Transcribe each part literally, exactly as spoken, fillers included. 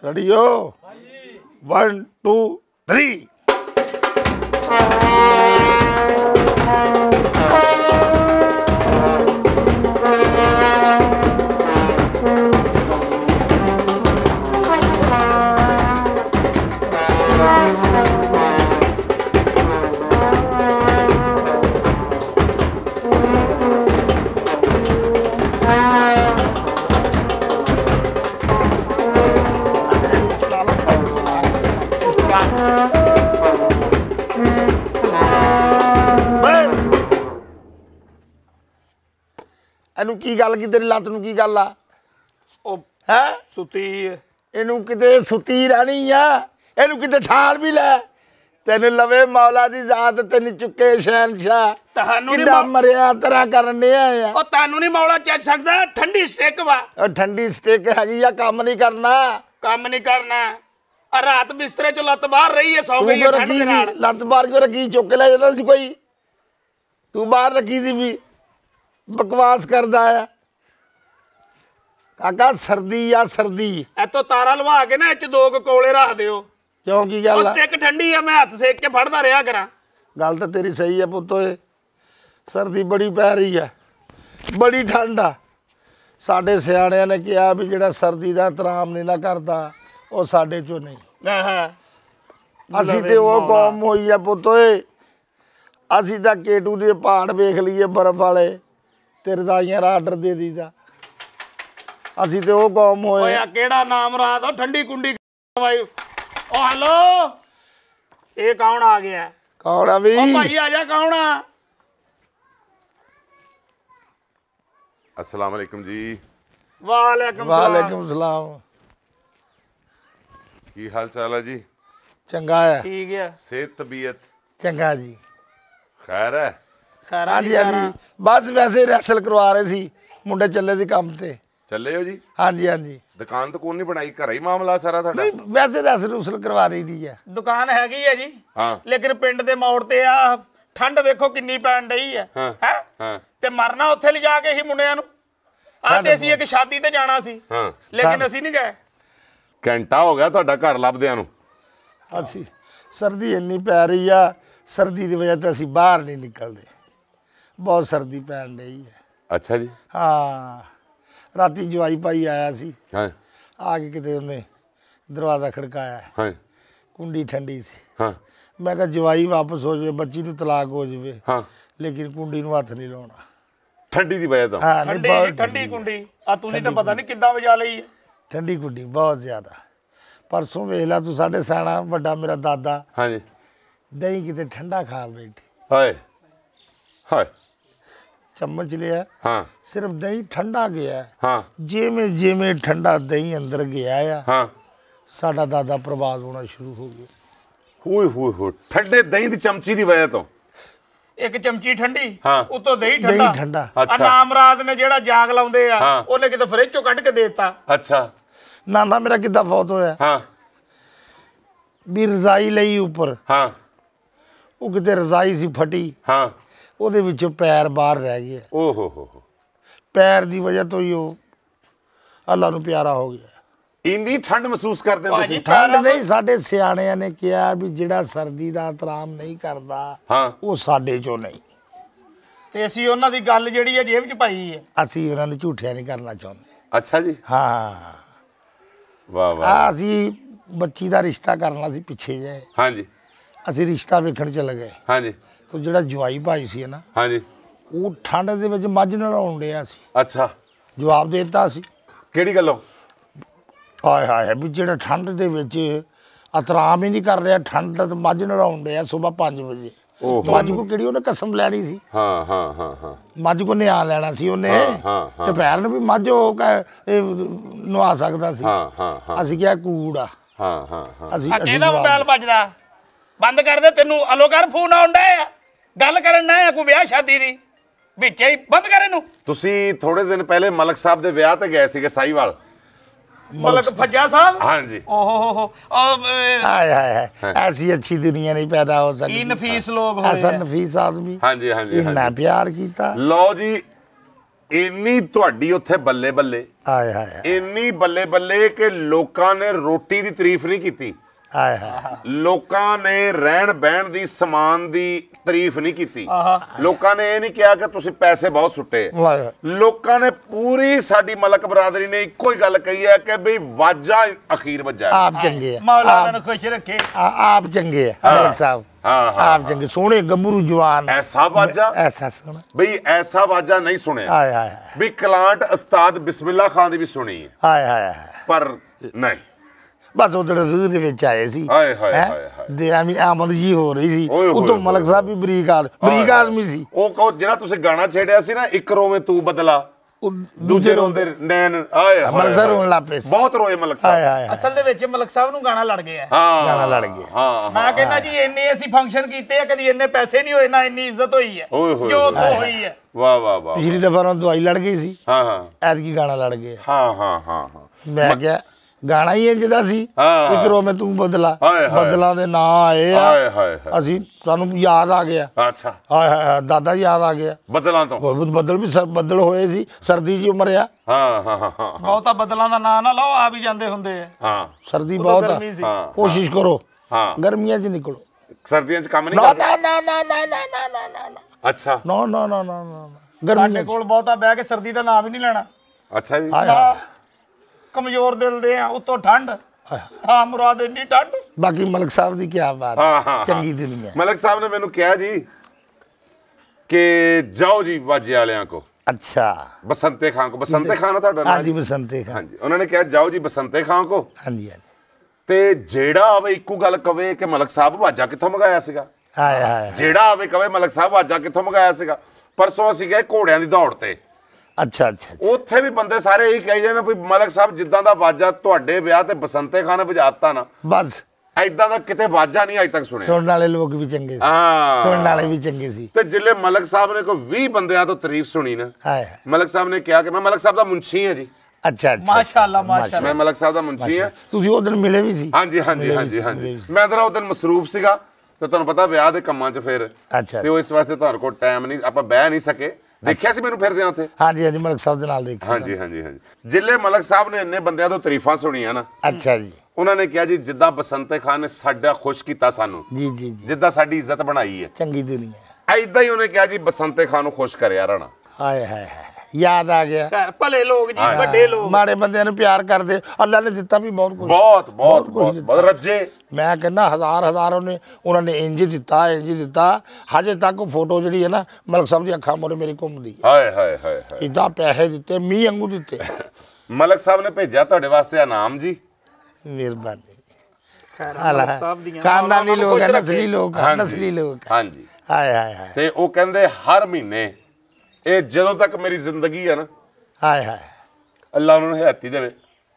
Ready हो? One two three. ਇਹਨੂੰ ਕੀ ਗੱਲ ਕੀ ਤੇਰੀ ਲੱਤ ਨੂੰ ਕੀ ਗੱਲ ਆ? ਉਹ ਹੈ ਸੁੱਤੀ ਇਹਨੂੰ ਕਿਤੇ ਸੁੱਤੀ ਰਹਿਣੀ ਆ ਇਹਨੂੰ ਕਿਤੇ ਠਾਲ ਵੀ ਲੈ ਤੈਨੂੰ ਲਵੇ ਮੌਲਾ ਦੀ ਜ਼ਾਤ ਤੈਨੂੰ ਚੁੱਕੇ ਸ਼ਹਿਨशाह ਤੁਹਾਨੂੰ ਨਹੀਂ ਮਰਿਆ ਤੇਰਾ ਕਰਨ ਡਿਆ ਆ ਉਹ ਤੁਹਾਨੂੰ ਨਹੀਂ ਮੌਲਾ ਚੱਜ ਸਕਦਾ ਠੰਡੀ ਸਟਿਕ ਵਾ ਉਹ ਠੰਡੀ ਸਟਿਕ ਹੈਗੀ ਆ ਕੰਮ ਨਹੀਂ ਕਰਨਾ ਕੰਮ ਨਹੀਂ ਕਰਨਾ ਆ ਰਾਤ ਬਿਸਤਰੇ ਚ ਲੱਤ ਬਾਹਰ ਰਹੀ ਹੈ ਸੌ ਗਈ ਠੰਡ ਦੇ ਨਾਲ ਲੱਤ ਬਾਹਰ ਕਿਉਂ ਰੱਖੀ ਚੁੱਕ ਕੇ ਲੈ ਜਾਂਦਾ ਸੀ ਕੋਈ ਤੂੰ ਬਾਹਰ ਰੱਖੀ ਸੀ ਵੀ बकवास करदा है काका सर्दी या सर्दी इतो तारा लवा के ना इच दो कोले रख दियो क्यों की गल है स्टिक ठंडी है मैं हाथ सेक के फड़दा रहा करा गल तो तेरी सही है पुत्तो सर्दी बड़ी पै रही है बड़ी ठंड आ साडे सियाणियां ने कहा भी जिहड़ा सर्दी दा एहतराम नहीं ना करदा वो साडे चों नहीं असीं ते वो कौम होई है पुत्तो असीं तां केटू दे पहाड़ वेख लईए बर्फ वाले ते रजाइयां दा आर्डर दे दीदा असीं ते ओ कौम होए ओए केड़ा नाम रात ओ ठंडी कुंडी भाई ओ हेलो ये कौन आ गया कौन आ भाई ओ भाई आ जा कौन आ अस्सलाम वालेकुम जी वालेकुम वालेकुम सलाम की हाल चाल है जी चंगा है ठीक है सेहत तबीयत चंगा जी खैर है हाँ जी हाँ जी बस वैसे रैसल करवा रहे सी मुंडे चले सी काम ते चले हो जी हाँ जी हाँ जी दुकान तो कौन नहीं बनाई घर ही मामला सारा था नहीं वैसे रैसल रुसल करवा दी दी है दुकान हैगी है जी हाँ लेकिन पिंड दे मोड़ ते आ ठंड वेखो किन्नी पैण डई है हाँ हैं हाँ ते मरना उत्थे लिजा के ही मुंडियां नूं आ ते ਅਸੀਂ ਇੱਕ ਸ਼ਾਦੀ ਤੇ ਜਾਣਾ ਸੀ हाँ लेकिन ਅਸੀਂ नहीं गए घंटा हो गया ਤੁਹਾਡਾ ਘਰ ਲੱਭਦਿਆਂ ਨੂੰ ਅਸੀਂ ਸਰਦੀ ਇੰਨੀ ਪੈ ਰਹੀ ਆ ਸਰਦੀ ਦੀ ਵਜ੍ਹਾ ਤੋਂ ਅਸੀਂ ਬਾਹਰ ਨਹੀਂ ਨਿਕਲਦੇ बहुत सर्दी पैन रही है अच्छा जी हाँ राती जवाई भाई आया सी हाँ आके किते उन्हें दरवाज़ा खड़काया हाँ कुंडी ठंडी सी हाँ मैं कहा जवाई वापस हो जाए बच्ची नूं तलाक हो जाए हाँ लेकिन कुंडी नूं हथ नहीं लाउणा ठंडी दी वजह तो हाँ ठंडी ठंडी कुंडी आ तुसीं तो पता नहीं किद्दां वजा लई है ठंडी कुंडी बहुत ज़्यादा परसों वेख ला तू साढ़े सियाणा वड्डा मेरा दादा हाँ जी दही किते ठंडा खा बैठी हाय हाय चम्मच लिया हाँ सिर्फ दही ठंडा गया हाँ जिमें जिमें ठंडा दही अंदर गया है हाँ साडा दादा प्रभाव होना शुरू हो गया हुए हुए हुए ठंडे दही दी चमची दी वजह तो एक चमची ठंडी हाँ उतो दही दही ठंडा ठंडा अच्छा नामराद ने जेड़ा जाग लाउंदे आ हाँ ओने किते फ्रिज चों कढ के देता अच्छा नाना मेरा किदा फौत होया हाँ भी रजाई लई ऊपर हाँ वो किते रजाई सी फटी हाँ ਉਹਦੇ ਵਿੱਚੋਂ ਪੈਰ ਬਾਹਰ ਰਹਿ ਗਿਆ ਓ ਹੋ ਹੋ ਹੋ ਪੈਰ ਦੀ ਵਜ੍ਹਾ ਤੋਂ ਹੀ ਉਹ ਅੱਲਾ ਨੂੰ ਪਿਆਰਾ ਹੋ ਗਿਆ ਇੰਨੀ ਠੰਡ ਮਹਿਸੂਸ ਕਰਦੇ ਹੋ ਤੁਸੀਂ ਠੰਡ ਨਹੀਂ ਸਾਡੇ ਸਿਆਣਿਆਂ ਨੇ ਕਿਹਾ ਵੀ ਜਿਹੜਾ ਸਰਦੀ ਦਾ ਇਤਰਾਮ ਨਹੀਂ ਕਰਦਾ ਹਾਂ ਉਹ ਸਾਡੇ ਚੋਂ ਨਹੀਂ ਤੇ ਅਸੀਂ ਉਹਨਾਂ ਦੀ ਗੱਲ ਜਿਹੜੀ ਹੈ ਜੇਬ 'ਚ ਪਾਈ ਹੈ ਅਸੀਂ ਉਹਨਾਂ ਨੂੰ ਝੂਠਿਆ ਨਹੀਂ ਕਰਨਾ ਚਾਹੁੰਦੇ ਅੱਛਾ ਜੀ ਹਾਂ ਵਾਹ ਵਾਹ ਅਸੀਂ ਬੱਚੀ ਦਾ ਰਿਸ਼ਤਾ ਕਰਨਾ ਸੀ ਪਿੱਛੇ ਜੇ ਹਾਂਜੀ ਅਸੀਂ ਰਿਸ਼ਤਾ ਵੇਖਣ ਚਲੇ ਗਏ ਹਾਂਜੀ तो ਜਿਹੜਾ ਜਵਾਈ ਭਾਈ ਸੀ ਨਾ ਹਾਂਜੀ ਉਹ ਠੰਡ ਦੇ ਵਿੱਚ ਮੱਝ ਨਲਾਉਣ ਡਿਆ ਸੀ ਅੱਛਾ ਜਵਾਬ ਦੇ ਦਿੱਤਾ ਸੀ ਕਿਹੜੀ ਗੱਲੋਂ ਹਾਏ ਹਾਏ ਵੀ ਜਿਹੜਾ ਠੰਡ ਦੇ ਵਿੱਚ ਇਤਰਾਮ ਹੀ ਨਹੀਂ ਕਰ ਰਿਹਾ ਠੰਡ ਤੇ ਮੱਝ ਨਲਾਉਣ ਡਿਆ ਸਵੇਰ ਪੰਜ ਵਜੇ ਮੱਝ ਕੋ ਕਿਹੜੀ ਉਹਨੇ ਕਸਮ ਲੈਣੀ ਸੀ ਹਾਂ ਹਾਂ ਹਾਂ ਹਾਂ ਮੱਝ ਕੋ ਨਿਆ ਲੈਣਾ ਸੀ ਉਹਨੇ ਤੇ ਪੈਰ ਨੂੰ ਵੀ ਮੱਝ ਉਹ ਨਵਾ ਸਕਦਾ ਸੀ ਹਾਂ ਹਾਂ ਅਸੀਂ ਕਿਹਾ ਕੂੜ ਆ ਹਾਂ ਹਾਂ ਹਾਂ ਅਸੀਂ ਕਿਹਦਾ ਮੋਬਾਈਲ ਵੱਜਦਾ ਬੰਦ ਕਰ ਦੇ ਤੈਨੂੰ ਅਲੋ ਕਰ ਫੋਨ ਆਉਂਦਾ ਆ ਗੱਲ ਕਰਨ ਨਾ ਕੋਈ ਵਿਆਹ ਸ਼ਾਦੀ ਦੀ ਵਿੱਚ ਹੀ ਬੰਦ ਕਰ ਇਹਨੂੰ ਤੁਸੀਂ ਥੋੜੇ ਦਿਨ ਪਹਿਲੇ ਮਲਕ ਸਾਹਿਬ ਦੇ ਵਿਆਹ ਤੇ ਗਏ ਸੀਗੇ ਸਾਈਵਾਲ मलक फज्जा साहब हाँ जी ओहो हो हाय हाय ऐसी अच्छी दुनिया नहीं पैदा हो सकती नफीस लोग ऐसा नफीस आदमी हाँ जी हाँ जी इतना प्यार कीता लो जी ਇੰਨੀ ਤੁਹਾਡੀ ਉੱਥੇ ਬੱਲੇ ਬੱਲੇ ਆਏ ਹਾਏ ਇੰਨੀ ਬੱਲੇ ਬੱਲੇ ਕਿ ਲੋਕਾਂ ਨੇ ਰੋਟੀ ਦੀ ਤਾਰੀਫ ਨਹੀਂ ਕੀਤੀ। ਆਏ ਹਾਏ ਲੋਕਾਂ ਨੇ ਰਹਿਣ ਬਹਿਣ ਦੀ ਸਮਾਨ ਦੀ ਤਾਰੀਫ ਨਹੀਂ ਕੀਤੀ। ਲੋਕਾਂ ਨੇ ਇਹ ਨਹੀਂ ਕਿਹਾ ਕਿ ਤੁਸੀਂ ਪੈਸੇ ਬਹੁਤ ਸੁੱਟੇ। ਲੋਕਾਂ ਨੇ ਪੂਰੀ ਸਾਡੀ ਮਲਕ ਬਰਾਦਰੀ ਨੇ ਇੱਕੋ ਹੀ ਗੱਲ ਕਹੀ ਹੈ ਕਿ ਬਈ ਵਾਜਾ ਅਖੀਰ ਵੱਜਾ। ਆਪ ਚੰਗੇ ਮੌਲਾ ਉਹਨਾਂ ਨੂੰ ਖੁਸ਼ ਰੱਖੇ। ਆਪ ਚੰਗੇ ਮਲਕ ਸਾਹਿਬ। हाँ हाँ आप चंगे सोने गबरू जवान ऐसा वाजा ऐसा सुना बई ऐसा वाजा नहीं सुने हाय हाय भी कलांट उस्ताद बिस्मिल्लाह खान दी भी सुनी है हाय हाय पर नहीं बस उधर रूह दे विच आए सी हाय हाय हाय दे आमी आमद जी हो रही सी उतो मलक साहब भी बरीक आदमी बरीक आदमी सी ओ कहो जेड़ा तुसी गाना छेड़िया सी ना एक रोवे तू बदला ਦੂਜੇ ਰੋਂਦੇ ਨੈਣ ਆਏ ਮਲਕ ਸਾਹਿਬ ਰੋਣ ਲੱਗ ਪਏ ਬਹੁਤ ਰੋਏ ਮਲਕ ਸਾਹਿਬ। ਅਸਲ ਦੇ ਵਿੱਚ ਮਲਕ ਸਾਹਿਬ ਨੂੰ ਗਾਣਾ ਲੜ ਗਿਆ। ਹਾਂ ਗਾਣਾ ਲੜ ਗਿਆ। ਹਾਂ ਮੈਂ ਕਹਿੰਦਾ ਜੀ ਇੰਨੇ ਅਸੀਂ ਫੰਕਸ਼ਨ ਕੀਤੇ ਆ ਕਦੀ ਇੰਨੇ ਪੈਸੇ ਨਹੀਂ ਹੋਏ ਨਾ ਇੰਨੀ ਇੱਜ਼ਤ ਹੋਈ ਹੈ ਜੋ ਉੱਥੋਂ ਹੋਈ ਹੈ। ਵਾਹ ਵਾਹ ਵਾਹ। ਪਿਛਲੀ ਦਫਾ ਉਹਨਾਂ ਦਵਾਈ ਲੜ ਗਈ ਸੀ। ਹਾਂ ਹਾਂ ਐਤਕੀ ਗਾਣਾ ਲੜ ਗਿਆ। ਹਾਂ ਹਾਂ ਹਾਂ ਹਾਂ ਮੈਂ ਕਿਹਾ ਗਾਣਾ ਹੀ ਇੰਜ ਦਾ ਸੀ ਇੱਕ ਰੋ ਮੈਂ ਤੂੰ ਬਦਲਾ ਬਦਲਾ ਦੇ ਨਾਂ ਆਏ ਆ ਅਸੀਂ ਸਾਨੂੰ ਯਾਦ ਆ ਗਿਆ। ਅੱਛਾ ਹਾਏ ਹਾਏ ਦਾਦਾ ਯਾਦ ਆ ਗਿਆ ਬਦਲਾਂ ਤੋਂ। ਬਦਲ ਵੀ ਬੱਦਲ ਹੋਏ ਸੀ ਸਰਦੀ ਜੀ ਉਮਰਿਆ। ਹਾਂ ਹਾਂ ਹਾਂ ਬਹੁਤਾ ਬਦਲਾਂ ਦਾ ਨਾਂ ਨਾ ਲਓ ਆ ਵੀ ਜਾਂਦੇ ਹੁੰਦੇ ਆ। ਹਾਂ ਸਰਦੀ ਬਹੁਤ ਆ ਕੋਸ਼ਿਸ਼ ਕਰੋ ਹਾਂ ਗਰਮੀਆਂ 'ਚ ਨਿਕਲੋ। ਸਰਦੀਆਂ 'ਚ ਕੰਮ ਨਹੀਂ ਕਰਦੇ। ਨਾ ਨਾ ਨਾ ਨਾ ਨਾ ਨਾ ਨਾ ਨਾ ਅੱਛਾ ਨਾ ਨਾ ਨਾ ਨਾ ਸਾਡੇ ਕੋਲ ਬਹੁਤਾ ਬਹਿ ਕੇ ਸਰਦੀ ਦਾ ਨਾਮ ਹੀ ਨਹੀਂ ਲੈਣਾ। ਅੱਛਾ ਜੀ ਕਮਜ਼ੋਰ ਦਿਲ ਦੇ ਆ ਉਤੋਂ ਠੰਡ ਹਾਂ ਮੁਰਾਦ ਇੰਨੀ ਠੰਡ। ਬਾਕੀ ਮਲਕ ਸਾਹਿਬ ਦੀ ਕੀ ਬਾਤ ਹੈ ਚੰਗੀ ਦੁਨੀਆ। ਮਲਕ ਸਾਹਿਬ ਨੇ ਮੈਨੂੰ ਕਿਹਾ ਜੀ ਕਿ ਜਾਓ ਜੀ ਵਾਜੇ ਵਾਲਿਆਂ ਕੋ। ਅੱਛਾ ਬਸੰਤੇ ਖਾਨ ਕੋ। ਬਸੰਤੇ ਖਾਨ ਤੁਹਾਡਾ ਨਾਮ? ਹਾਂਜੀ ਬਸੰਤੇ ਖਾਨ। ਹਾਂਜੀ ਉਹਨਾਂ ਨੇ ਕਿਹਾ ਜਾਓ ਜੀ ਬਸੰਤੇ ਖਾਨ ਕੋ। ਹਾਂਜੀ ਹਾਂਜੀ ਤੇ ਜਿਹੜਾ ਆਵੇ ਇੱਕੋ ਗੱਲ ਕਵੇ ਕਿ ਮਲਕ ਸਾਹਿਬ ਵਾਜਾ ਕਿੱਥੋਂ ਮੰਗਾਇਆ ਸੀਗਾ। ਹਾਏ ਹਾਏ ਜਿਹੜਾ ਆਵੇ ਕਵੇ ਮਲਕ ਸਾਹਿਬ ਵਾਜਾ ਕਿੱਥੋਂ ਮੰਗਾਇਆ ਸੀਗਾ। ਪਰਸੋਂ ਅਸੀਂ ਗਏ ਘੋੜਿਆਂ ਦੀ ਦੌੜ ਤੇ। ਅੱਛਾ ਅੱਛਾ ਉੱਥੇ ਵੀ ਬੰਦੇ ਸਾਰੇ ਇਹੀ ਕਹੀ ਜਾਂਦੇ ਵੀ ਮਲਕ ਸਾਹਿਬ ਜਿੱਦਾਂ ਦਾ ਵਾਜਾ ਤੁਹਾਡੇ ਵਿਆਹ ਤੇ ਬਸੰਤੇ ਖਾਨ ਨੇ ਵਜਾਤਾ ਨਾ ਬਸ ਐਦਾਂ ਦਾ ਕਿਤੇ ਵਾਜਾ ਨਹੀਂ ਅਜੇ ਤੱਕ ਸੁਣਿਆ। ਸੁਣਨ ਵਾਲੇ ਲੋਕ ਵੀ ਚੰਗੇ ਸੀ। ਹਾਂ ਸੁਣਨ ਵਾਲੇ ਵੀ ਚੰਗੇ ਸੀ। ਤੇ ਜਿੱਲੇ ਮਲਕ ਸਾਹਿਬ ਨੇ ਕੋਈ ਵੀਹ ਬੰਦਿਆਂ ਤੋਂ ਤਾਰੀਫ ਸੁਣੀ ਨਾ ਹਾਏ ਮਲਕ ਸਾਹਿਬ ਨੇ ਕਿਹਾ ਕਿ ਮੈਂ ਮਲਕ ਸਾਹਿਬ ਦਾ ਮੁਨਸ਼ੀ ਹਾਂ ਜੀ। ਅੱਛਾ ਅੱਛਾ ਮਾਸ਼ਾਅੱਲਾ ਮਾਸ਼ਾਅੱਲਾ ਮੈਂ ਮਲਕ ਸਾਹਿਬ ਦਾ ਮੁਨਸ਼ੀ ਹਾਂ। ਤੁਸੀਂ ਉਹ ਦਿਨ ਮਿਲੇ ਵੀ ਸੀ? ਹਾਂਜੀ ਹਾਂਜੀ ਹਾਂਜੀ ਹਾਂਜੀ ਮੈਂ ਜ਼ਰਾ ਉਹ ਦਿਨ ਮਸਰੂਫ ਸੀਗਾ ਤੇ ਤੁਹਾਨੂੰ ਪਤਾ ਵਿਆਹ ਦੇ ਕੰਮਾਂ 'ਚ ਫਿਰ ਅੱਛਾ ਤੇ ਉਹ ਇਸ ਵਾਸਤੇ ਤੁਹਾਨੂੰ ਕੋਲ ਟਾਈਮ ਨਹੀਂ ਆਪਾਂ ਬਹਿ ਨਹੀਂ ਸਕੇ। ਦੇਖਿਆ ਸੀ ਮੈਨੂੰ ਫਿਰਦੇ ਉੱਥੇ? ਹਾਂਜੀ ਹਾਂਜੀ ਮਲਕ ਸਾਹਿਬ ਦੇ ਨਾਲ ਦੇਖਿਆ। ਹਾਂਜੀ ਹਾਂਜੀ ਹਾਂਜੀ ਜਿੱਲੇ ਮਲਕ ਸਾਹਿਬ ਨੇ ਇੰਨੇ ਬੰਦਿਆਂ ਤੋਂ ਤਾਰੀਫਾਂ ਸੁਣੀਆਂ ਨਾ ਅੱਛਾ ਜੀ ਉਹਨਾਂ ਨੇ ਕਿਹਾ ਜੀ ਜਿੱਦਾਂ ਬਸੰਤੇ ਖਾਨ ਨੇ ਸਾਡਾ ਖੁਸ਼ ਕੀਤਾ ਸਾਨੂੰ ਜੀ ਜੀ ਜੀ ਜਿੱਦਾਂ ਸਾਡੀ ਇੱਜ਼ਤ ਬਣਾਈ ਹੈ ਚੰਗੀ ਦੁਨੀਆ ਐਦਾਂ ਹੀ ਉਹਨੇ ਕਿਹਾ ਜੀ ਬਸੰਤੇ ਖਾਨ ਨੂੰ ਖੁਸ਼ ਕਰਿਆ ਰਹਿਣਾ। ਹਾਏ ਹਾਏ ਹਾਏ ਯਾਦ ਆ ਗਿਆ। ਭਲੇ ਲੋਕ ਜੀ ਵੱਡੇ ਲੋਕ ਮਾੜੇ ਬੰਦਿਆਂ ਨੂੰ ਪਿਆਰ ਕਰਦੇ ਅੱਲਾ ਨੇ ਦਿੱਤਾ ਵੀ ਬਹੁਤ ਕੁਝ ਬਹੁਤ ਬਹੁਤ ਬਹੁਤ ਰੱਜੇ। ਮੈਂ ਕਹਿੰਦਾ ਹਜ਼ਾਰ ਹਜ਼ਾਰ ਉਹਨੇ ਉਹਨਾਂ ਨੇ ਇੰਜ ਦਿੱਤਾ ਇੰਜ ਦਿੱਤਾ ਹਜੇ ਤੱਕ ਫੋਟੋ ਜਿਹੜੀ ਹੈ ਨਾ ਮਲਕ ਸਾਹਿਬ ਦੀ ਅੱਖਾਂ ਮੋਰੇ ਮੇਰੀ ਘੁੰਮਦੀ ਹਾਏ ਹਾਏ ਹਾਏ ਹਾਏ ਇਦਾਂ ਪੈਸੇ ਦਿੱਤੇ ਮੀਂਹ ਵਾਂਗੂ ਦਿੱਤੇ। ਮਲਕ ਸਾਹਿਬ ਨੇ ਭੇਜਿਆ ਤੁਹਾਡੇ ਵਾਸਤੇ ਇਨਾਮ ਜੀ। ਮਿਹਰਬਾਨੀ ਮਲਕ ਸਾਹਿਬ ਦੀਆਂ ਖਾਨਦਾਨੀ ਲੋਕ ਹੈ ਨਸਲੀ ਲੋਕ ਨਸਲੀ ਲੋਕ ਹਾਂਜੀ ਹਾਏ ਹਾਏ ਹਾਏ ਤੇ ਉਹ ਕਹਿੰਦੇ ਹਰ ਮਹੀਨੇ ਇਹ ਜਦੋਂ ਤੱਕ ਮੇਰੀ ਜ਼ਿੰਦਗੀ ਹੈ ਨਾ ਹਾਏ ਹਾਏ ਅੱਲਾ ਉਹਨਾਂ ਨੂੰ ਹਯਾਤੀ ਦੇਵੇ।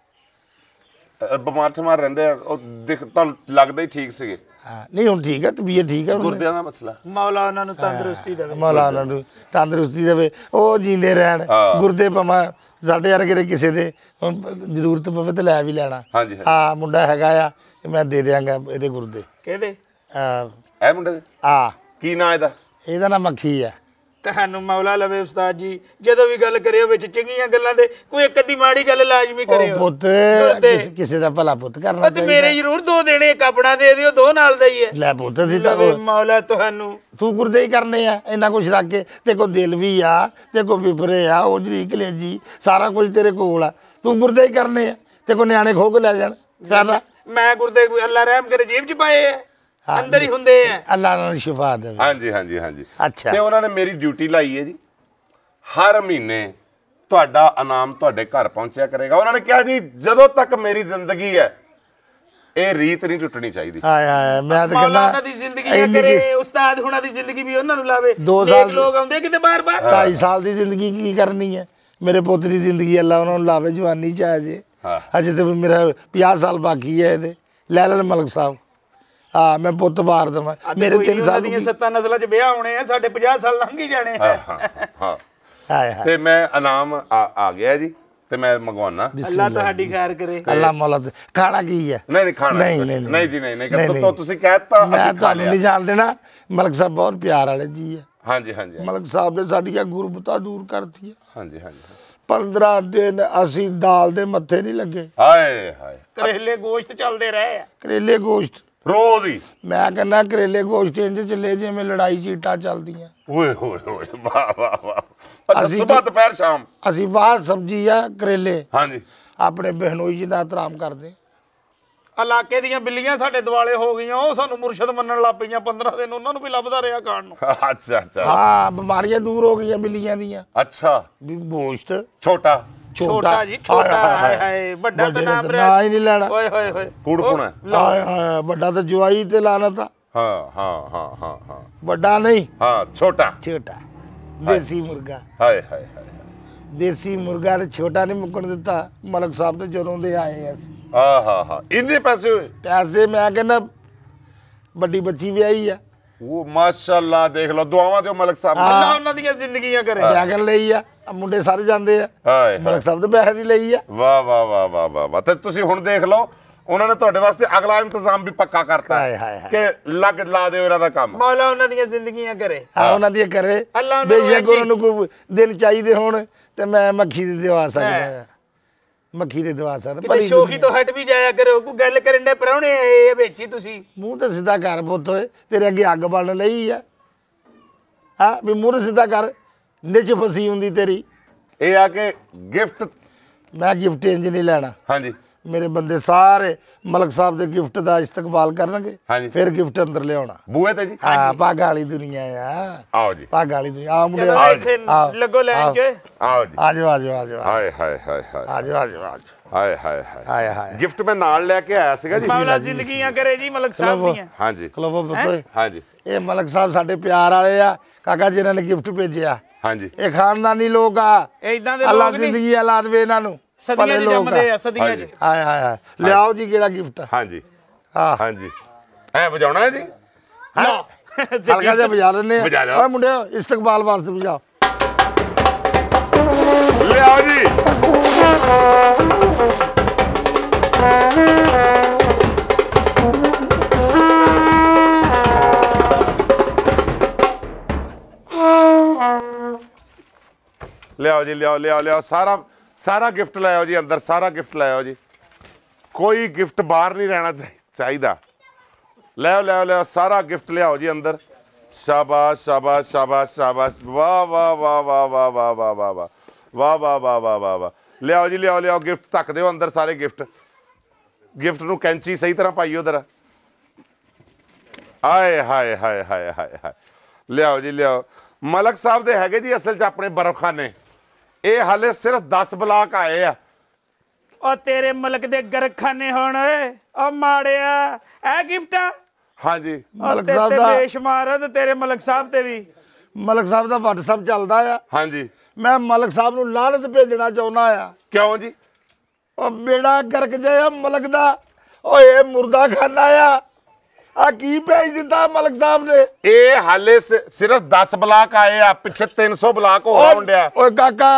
ਬਿਮਾਰ ਠਮਾਰ ਰਹਿੰਦੇ ਆ ਉਹ ਦੇਖ ਤੁਹਾਨੂੰ ਲੱਗਦਾ ਹੀ ਠੀਕ ਸੀਗੇ। ਹਾਂ ਨਹੀਂ ਹੁਣ ਠੀਕ ਹੈ ਤਬੀਅਤ ਠੀਕ ਹੈ ਗੁਰਦਿਆਂ ਦਾ ਮਸਲਾ ਮੌਲਾ ਉਹਨਾਂ ਨੂੰ ਤੰਦਰੁਸਤੀ ਦੇਵੇ। ਮੌਲਾ ਉਹਨਾਂ ਨੂੰ ਤੰਦਰੁਸਤੀ ਦੇਵੇ ਉਹ ਜੀਂਦੇ ਰਹਿਣ ਗੁਰਦੇ ਪਵਾਂ ਸਾਡੇ ਵਰਗੇ ਦੇ ਕਿਸੇ ਦੇ ਹੁਣ ਜ਼ਰੂਰਤ ਪਵੇ ਤੇ ਲੈ ਵੀ ਲੈਣਾ। ਹਾਂਜੀ ਹਾਂ ਮੁੰਡਾ ਹੈਗਾ ਆ ਮੈਂ ਦੇ ਦਿਆਂਗਾ ਇਹਦੇ ਗੁਰਦੇ। ਕਿਹਦੇ? ਇਹ ਮੁੰਡੇ ਦੇ ਆ ਕੀ ਨਾਂ ਇਹਦਾ? ਇਹਦਾ ਨਾਂ ਮੱਖੀ ਆ। ਤੁਹਾਨੂੰ ਮੌਲਾ ਲਵੇ ਉਸਤਾਦ ਜੀ ਜਦੋਂ ਵੀ ਗੱਲ ਕਰਿਓ ਵਿੱਚ ਚੰਗੀਆਂ ਗੱਲਾਂ ਦੇ ਕੋਈ ਇੱਕ ਅੱਧੀ ਮਾੜੀ ਗੱਲ ਲਾਜ਼ਮੀ ਕਰਿਓ। ਪੁੱਤ ਕਿਸੇ ਦਾ ਭਲਾ ਪੁੱਤ ਕਰਨਾ ਤੇ ਮੇਰੇ ਜ਼ਰੂਰ ਦੋ ਦੇਣੇ ਇੱਕ ਆਪਣਾ ਦੇ ਦਿਓ ਦੋ ਨਾਲ ਦਾ ਹੀ ਹੈ। ਲੈ ਪੁੱਤ ਸੀ ਤਾਂ ਮੌਲਾ ਤੁਹਾਨੂੰ ਤੂੰ ਗੁਰਦੇ ਹੀ ਕਰਨੇ ਆ ਇੰਨਾ ਕੁਛ ਰੱਖ ਕੇ ਤੇ ਕੋ ਦਿਲ ਵੀ ਆ ਤੇ ਕੋ ਵਿਪਰੇ ਆ ਉਜਰੀ ਕਲੇਜੀ ਸਾਰਾ ਕੁਝ ਤੇਰੇ ਕੋਲ ਆ ਤੂੰ ਗੁਰਦੇ ਹੀ ਕਰਨੇ ਆ ਤੇ ਕੋ ਨਿਆਣੇ ਖੋ ਕੇ ਲੈ ਜਾਣ ਫਾਇਦਾ। ਮੈਂ ਗੁਰਦੇ ਅੱਲਾ ਰਹਿਮ ਕਰੇ ਜੇਬ ਚ ਪਾਏ ਆ ਅੰਦਰ ਹੀ ਹੁੰਦੇ ਆ। ਅੱਲਾ ਨੂੰ ਸ਼ਿਫਾ ਦੇਵੇ। ਹਾਂਜੀ ਹਾਂਜੀ ਹਾਂਜੀ ਅੱਛਾ ਤੇ ਉਹਨਾਂ ਨੇ ਮੇਰੀ ਡਿਊਟੀ ਲਾਈ ਹੈ ਜੀ ਹਰ ਮਹੀਨੇ ਤੁਹਾਡਾ ਇਨਾਮ ਤੁਹਾਡੇ ਘਰ ਪਹੁੰਚਿਆ ਕਰੇਗਾ। ਉਹਨਾਂ ਨੇ ਕਿਹਾ ਜੀ ਜਦੋਂ ਤੱਕ ਮੇਰੀ ਜ਼ਿੰਦਗੀ ਹੈ ਇਹ ਰੀਤ ਨਹੀਂ ਟੁੱਟਣੀ ਚਾਹੀਦੀ। ਹਾਏ ਹਾਏ ਮੈਂ ਤਾਂ ਕਹਿੰਦਾ ਉਹਨਾਂ ਦੀ ਜ਼ਿੰਦਗੀ ਕਰੇ ਉਸਤਾਦ ਹੁਣਾਂ ਦੀ ਜ਼ਿੰਦਗੀ ਵੀ ਉਹਨਾਂ ਨੂੰ ਲਾਵੇ। ਦੋ ਸਾਲ ਲੋਕ ਆਉਂਦੇ ਕਿਤੇ ਬਾਰ ਬਾਰ ਢਾਈ ਸਾਲ ਦੀ ਜ਼ਿੰਦਗੀ ਕੀ ਕਰਨੀ ਹੈ। ਮੇਰੇ ਪੁੱਤ ਦੀ ਜ਼ਿੰਦਗੀ ਅੱਲਾ ਉਹਨਾਂ ਨੂੰ ਲਾਵੇ ਜਵਾਨੀ ਚ ਆ ਜੇ ਅਜੇ ਤੇ ਮੇਰਾ ਪੰਜਾਹ ਸਾਲ ਬਾਕੀ ਹੈ ਇਹਦੇ ਲੈ ਲੈਣ ਮਲਕ ਸਾਹਿਬ। ਹਾਂ ਮੈਂ ਪੁੱਤ ਵਾਰ ਦਵਾਂ ਮੇਰੇ ਤਿੰਨ ਸਾਲ ਦੀਆਂ ਸੱਤਾਂ ਨਸਲਾਂ ਚ ਵਿਆਹ ਹੋਣੇ ਆ ਸਾਡੇ ਪੰਜਾਹ ਸਾਲ ਲੰਘ ਹੀ ਜਾਣੇ ਆ। ਹਾਂ ਹਾਏ ਹਾਏ ਤੇ ਮੈਂ ਇਨਾਮ ਆ ਗਿਆ ਜੀ ਤੇ ਮੈਂ ਮੰਗਵਾਉਣਾ। ਅੱਲਾ ਤੁਹਾਡੀ ਖੈਰ ਕਰੇ। ਅੱਲਾ ਮੌਲਾ ਖਾਣਾ ਕੀ ਹੈ? ਨਹੀਂ ਨਹੀਂ ਖਾਣਾ ਨਹੀਂ ਨਹੀਂ ਨਹੀਂ ਜੀ ਨਹੀਂ ਨਹੀਂ ਤੁਸੀਂ ਕਹਿਤਾ ਮੈਂ ਤੁਹਾਨੂੰ ਨਹੀਂ ਜਾਣ ਦੇਣਾ। ਮਲਕ ਸਾਹਿਬ ਬਹੁਤ ਪਿਆਰ ਵਾਲੇ ਜੀ ਆ ਹਾਂਜੀ ਹਾਂਜੀ ਮਲਕ ਸਾਹਿਬ ਨੇ ਸਾਡੀਆਂ ਗੁਰਬਤਾਂ ਦੂਰ ਕਰਤੀਆਂ। ਹਾਂਜੀ ਹਾਂਜੀ ਪੰਦਰਾਂ ਦਿਨ ਅਸੀਂ ਦਾਲ ਦੇ ਮੱਥੇ ਨਹੀਂ ਲੱਗੇ। ਹਾਏ ਹਾਏ ਕਰੇਲੇ ਗੋਸ਼ਤ ਚੱਲਦੇ ਰਹੇ ਆ, ਕਰੇਲੇ ਗੋਸ਼ਤ ਰੋਜ਼ ਹੀ। ਮੈਂ ਕਹਿੰਦਾ ਕਰੇਲੇ ਗੋਸ਼ਤ ਇੰਜ ਚੱਲੇ ਜਿਵੇਂ ਲੜਾਈ ਚੀਟਾਂ ਚੱਲਦੀਆਂ। ਓਏ ਹੋਏ ਹੋਏ ਵਾਹ ਵਾਹ ਵਾਹ। ਅੱਛਾ ਸਵੇਰ ਦੁਪਹਿਰ ਸ਼ਾਮ ਅਸੀਂ ਬਾਹਰ ਸਬਜ਼ੀ ਆ ਕਰੇਲੇ ਹਾਂਜੀ ਆਪਣੇ ਬਹਿਨੋਈ ਜੀ ਦਾ ਇਤਰਾਮ ਕਰਦੇ। ਇਲਾਕੇ ਦੀਆਂ ਬਿੱਲੀਆਂ ਸਾਡੇ ਦਿਵਾਲੇ ਹੋ ਗਈਆਂ, ਉਹ ਸਾਨੂੰ ਮੁਰਸ਼ਦ ਮੰਨਣ ਲੱਗ ਪਈਆਂ। ਪੰਦਰਾਂ ਦਿਨ ਉਹਨਾਂ ਨੂੰ ਵੀ ਲੱਭਦਾ ਰਿਹਾ ਖਾਣ ਨੂੰ। ਅੱਛਾ ਅੱਛਾ ਹਾਂ ਬਿਮਾਰੀਆਂ ਦੂਰ ਹੋ ਗਈਆਂ ਬਿੱਲੀਆਂ ਦੀਆਂ। ਅੱਛਾ ਵੀ ਗੋਸ਼ਤ ਛੋਟਾ ਛੋਟਾ ਜੀ ਛੋਟਾ। ਹਾਏ ਹਾਏ ਵੱਡਾ ਤਾਂ ਨਾਮ ਨਾ ਹੀ ਨਹੀਂ ਲੈਣਾ। ਓਏ ਹੋਏ ਹੋਏ ਕੂੜਪੁਣਾ। ਹਾਏ ਹਾਏ ਵੱਡਾ ਤਾਂ ਜਵਾਈ ਤੇ ਲਾਨਤ ਆ। ਹਾਂ ਹਾਂ ਹਾਂ ਹਾਂ ਹਾਂ ਵੱਡਾ ਨਹੀਂ ਹਾਂ ਛੋਟਾ ਛੋਟਾ ਦੇਸੀ ਮੁਰਗਾ। ਹਾਏ ਹਾਏ ਹਾਏ ਦੇਸੀ ਮੁਰਗਾ ਨੇ ਛੋਟਾ ਨਹੀਂ ਮੁੱਕਣ ਦਿੱਤਾ। ਮਲਕ ਸਾਹਿਬ ਤੇ ਜਦੋਂ ਦੇ ਆਏ ਅਸੀਂ ਆ ਹਾ ਹਾ ਇੰਨੇ ਪੈਸੇ ਹੋਏ। ਪੈਸੇ ਮੈਂ ਕਹਿੰਦਾ ਵੱਡੀ ਬੱਚੀ ਵਿਆਹੀ ਆ। ਉਹ ਮਾਸ਼ਾਅੱਲਾ ਦੇਖ ਲਓ ਦੁਆਵਾਂ ਦਿਓ ਮਲਕ ਸਾਹਿਬ ਨੂੰ। ਅੱਲਾ ਉਹਨਾਂ ਦੀਆਂ ਜ਼ਿੰਦਗੀਆਂ ਕਰੇ। ਬੈਗਨ ਲਈ ਆ ਮੁੰਡੇ ਸਾਰੇ ਜਾਂਦੇ ਆ। ਹਾਏ ਮਲਕ ਸਾਹਿਬ ਦੇ ਪੈਸੇ ਦੀ ਲਈ ਆ। ਵਾਹ ਵਾਹ ਵਾਹ ਵਾਹ ਵਾਹ ਵਾਹ। ਤੇ ਤੁਸੀਂ ਹੁਣ ਦੇਖ ਲਓ ਉਹਨਾਂ ਨੇ ਤੁਹਾਡੇ ਵਾਸਤੇ ਅਗਲਾ ਇੰਤਜ਼ਾਮ ਵੀ ਪੱਕਾ ਕਰਤਾ ਹਾਏ ਹਾਏ ਹਾਏ। ਕਿ ਲੱਗ ਲਾ ਦਿਓ ਇਹਨਾਂ ਦਾ ਕੰਮ। ਮੌਲਾ ਉਹਨਾਂ ਦੀਆਂ ਜ਼ਿੰਦਗੀਆਂ ਕਰੇ। ਆ ਉਹਨਾਂ ਦੀ ਕਰੇ ਅੱਲਾ ਉਹਨਾਂ ਨੂੰ ਬੇਸ਼ੱਕ ਉਹਨਾਂ ਨੂੰ ਕੋਈ ਦਿਨ ਚਾਹੀਦੇ ਹੋਣ ਤੇ ਮੈਂ ਮੱਖੀ ਦੇ ਦਵਾ ਸਕਦਾ। ਮੱਖੀ ਦੇ ਦਵਾ ਸਕਦਾ। ਕਿਤੇ ਸ਼ੋਖੀ ਤੋਂ ਹਟ ਵੀ ਜਾਇਆ ਕਰੋ। ਕੋਈ ਗੱਲ ਕਰਨ ਦੇ ਪਰਾਉਣੇ ਆਏ ਵਿੱਚ ਹੀ ਤੁਸੀਂ ਮੂੰਹ ਤੇ ਸਿੱਧਾ ਕਰ ਪੁੱਤ ਓਏ। ਤੇਰੇ ਅੱਗੇ ਅੱਗ ਬਲਣ ਲਈ ਆ। ਹਾਂ ਵੀ ਮੂੰਹ ਤੇ ਸਿੱਧਾ ਕਰ। ਨਿਚ ਫਸੀ ਹੁੰਦੀ ਤੇਰੀ। ਇਹ ਆ ਕਿ ਗਿਫਟ ਮੈਂ ਗਿਫਟ ਇੰਜ ਨਹੀਂ ਲੈਣਾ। ਹਾਂਜੀ ਮੇਰੇ ਬੰਦੇ ਸਾਰੇ ਮਲਕ ਸਾਹਿਬ ਦੇ ਗਿਫਟ ਦਾ ਇਸਤਕਬਾਲ ਕਰਨਗੇ। ਹਾਂਜੀ ਫਿਰ ਗਿਫਟ ਅੰਦਰ ਲਿਆਉਣਾ। ਬੂਏ ਤੇ ਜੀ ਹਾਂ ਪੱਗ ਵਾਲੀ ਦੁਨੀਆ ਆ। ਆਓ ਜੀ ਪੱਗ ਵਾਲੀ ਦੁਨੀਆ ਆ ਮੁੰਡੇ ਚਲੋ ਇੱਥੇ ਲੱਗੋ ਲੈਣ ਚ। ਆਓ ਜੀ ਆ ਜਾਓ ਆ ਜਾਓ ਆ ਜਾਓ ਹਾਏ ਹਾਏ ਹਾਏ ਹਾਏ ਆ ਜਾਓ ਆ ਜਾਓ ਆ ਜਾਓ ਹਾਏ ਹਾਏ ਹਾਏ ਹਾਏ ਹਾਏ। ਗਿਫਟ ਮੈਂ ਨਾਲ ਲੈ ਕੇ ਆਇਆ ਸੀਗਾ ਜੀ। ਮੌਲਾ ਜ਼ਿੰਦਗੀਆਂ ਕਰੇ ਜੀ ਮਲਕ ਸਾਹਿਬ ਦੀਆਂ। ਹਾਂਜੀ ਖਲੋਵੋ ਪੁੱਤ। ਹਾਂਜੀ ਇਹ ਮਲਕ ਸਾਹਿਬ ਸਾਡੇ ਪਿਆਰ ਵਾਲੇ ਆ ਕਾਕਾ ਜਿਨ੍ਹਾਂ ਨੇ ਗਿਫਟ ਭੇਜਿਆ। ਹਾਂਜੀ ਇਹ ਖਾਨਦਾਨੀ ਲੋਕ ਆ। ਇਦਾਂ ਦੇ ਅੱਲਾ ਲੋਕ ਨਹੀਂ ਜ਼ਿੰਦਗੀ ਅਲਾਦ ਵੇ ਇਹਨਾਂ ਨੂੰ। ਸਦੀਆਂ ਚ ਜੰਮਦੇ ਆ ਸਦੀਆਂ ਚ। ਹਾਏ ਹਾਏ ਹਾਏ ਲਿਆਓ ਜੀ ਕਿਹੜਾ ਗਿਫਟ। ਹਾਂਜੀ ਹਾਂ ਹਾਂਜੀ ਐ ਵਜਾਉਣਾ ਹੈ ਜੀ। ਹਲਕਾ ਜਿਹਾ ਵਜਾ ਲੈਣੇ ਵਜਾ ਆ। ਲਿਓ। ਓਏ ਮੁੰਡਿਓ ਇਸਤਕਬਾਲ ਵਾਸਤੇ ਵਜਾਓ। ਲਿਆਓ ਜੀ ਲਿਆਓ ਜੀ ਲਿਆਓ ਲਿਆਓ ਲਿਆਓ ਸਾਰਾ ਸਾਰਾ ਗਿਫਟ ਲੈ ਆਓ ਜੀ ਅੰਦਰ। ਸਾਰਾ ਗਿਫਟ ਲੈ ਆਓ ਜੀ। ਕੋਈ ਗਿਫਟ ਬਾਹਰ ਨਹੀਂ ਰਹਿਣਾ ਚਾਹੀਦਾ। ਲੈ ਆਓ ਲੈ ਆਓ ਲੈ ਆਓ ਸਾਰਾ ਗਿਫਟ ਲਿਆਓ ਜੀ ਅੰਦਰ। ਸ਼ਾਬਾਸ਼ ਸ਼ਾਬਾਸ਼ ਸ਼ਾਬਾਸ਼ ਸ਼ਾਬਾਸ਼। ਵਾਹ ਵਾਹ ਵਾਹ ਵਾਹ ਵਾਹ ਵਾਹ ਵਾਹ ਵਾਹ ਵਾਹ ਵਾਹ ਵਾਹ ਵਾਹ ਵਾਹ ਵਾਹ ਵਾਹ। ਲਿਆਓ ਜੀ ਲਿਆਓ ਲਿਆਓ ਗਿਫਟ ਧੱਕ ਦਿਓ ਅੰਦਰ ਸਾਰੇ ਗਿਫਟ। ਗਿਫਟ ਨੂੰ ਕੈਂਚੀ ਸਹੀ ਤਰ੍ਹਾਂ ਪਾਈਓ ਉਧਰ। ਆਏ ਹਾਏ ਹਾਏ ਹਾਏ ਹਾਏ ਹਾਏ। ਲਿਆਓ ਜੀ ਲਿਆਓ। ਮਲਕ ਸਾਹਿਬ ਦੇ ਹੈਗੇ ਜੀ ਅਸਲ 'ਚ ਆਪਣੇ ਬਰਫਖਾਨੇ। ਇਹ ਹਾਲੇ ਸਿਰਫ ਦਸ ਬਲਾਕ ਆਏ ਆ। ਉਹ ਤੇਰੇ ਮਲਕ ਦੇ ਗਰਖਾਨੇ ਹੋਣ ਓਏ। ਉਹ ਮਾੜਿਆ ਇਹ ਗਿਫਟ ਆ। ਹਾਂਜੀ ਮਲਕ ਤੇ ਸਾਹਿਬ ਤੇ ਦਾ ਬੇਸ਼ੁਮਾਰ ਤੇ ਤੇਰੇ ਮਲਕ ਸਾਹਿਬ ਤੇ ਵੀ। ਮਲਕ ਸਾਹਿਬ ਦਾ WhatsApp ਚੱਲਦਾ ਆ। ਹਾਂਜੀ ਮੈਂ ਮਲਕ ਸਾਹਿਬ ਨੂੰ ਲਾਹਨਤ ਭੇਜਣਾ ਚਾਹੁੰਦਾ ਆ। ਕਿਉਂ ਜੀ? ਉਹ ਬੇੜਾ ਗਰਕ ਜਾਇਆ ਮਲਕ ਦਾ। ਓਏ ਮੁਰਦਾ ਖਾਨਾ ਆ। ਆ ਕੀ ਭੇਜ ਦਿੱਤਾ ਮਲਕ ਸਾਹਿਬ ਨੇ। ਇਹ ਹਾਲੇ ਸਿ- ਸਿਰਫ ਦਸ ਬਲਾਕ ਆਏ ਆ। ਪਿੱਛੇ ਤਿੰਨ ਸੌ ਬਲਾਕ ਹੋ ਆਉਂਦਿਆ। ਓਏ ਕਾਕਾ